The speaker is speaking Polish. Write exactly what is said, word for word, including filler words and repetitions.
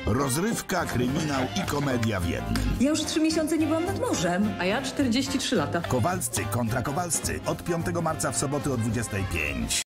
Rozrywka, kryminał i komedia w jednym. Ja już trzy miesiące nie byłam nad morzem. A ja czterdzieści trzy lata. Kowalscy kontra Kowalscy od piątego marca w soboty o dwudziestej piątej.